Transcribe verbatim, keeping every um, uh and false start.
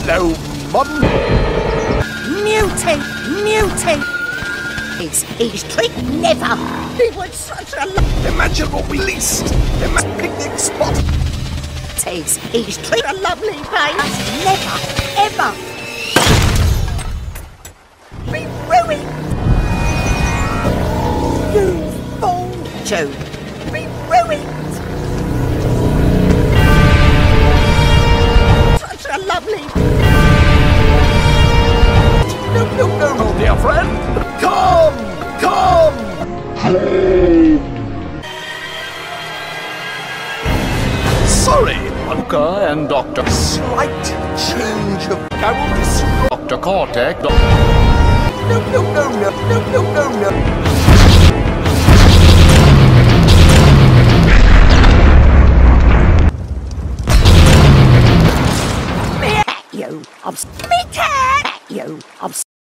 Hello, Mum. Mutate! Mutate! It's his trick never! He was such a lo- Imagine what we leased. Imagine picnic spot. Takes his trick a lovely place! Never, ever! Be ruined! You fool! Joe, be ruined! Such a lovely... No, no, no, no, dear friend. Come, come. Sorry, Uncle and Doctor slight change of carols. Doctor Cortex. No, no, no, no, no, no, no, no. You, I'm... Me cat! You, I'm...